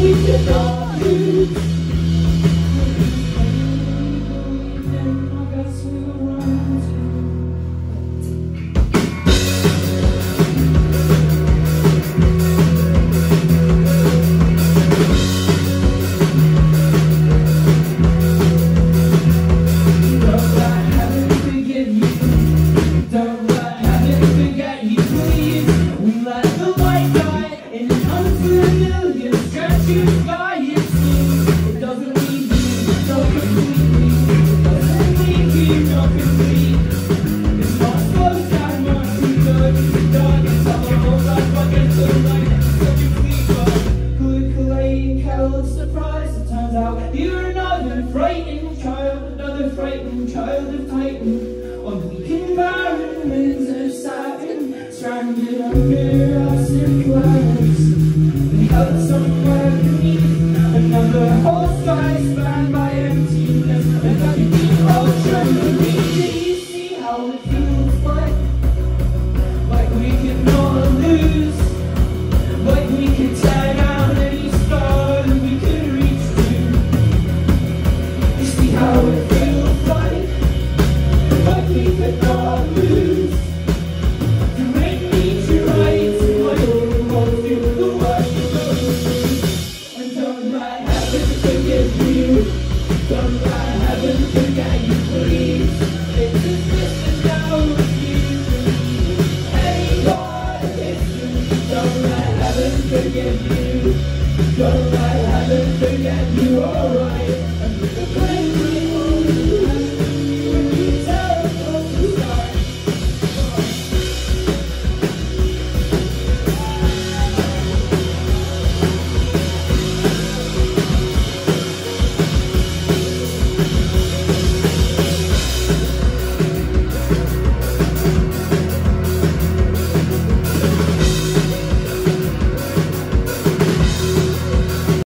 we could not lose. I guess we were wrong too. You're another frightened child of Titan, on weak and barren winds of Saturn, stranded under rusted clouds. We held somewhere beneath another whole sky spanned by emptiness, another deep ultramarine. Do you see how it feels like we could not lose, like we could tear down any star that we could reach to? You see how it feels like we could not lose. You make me to write my own world through the world. And don't let heaven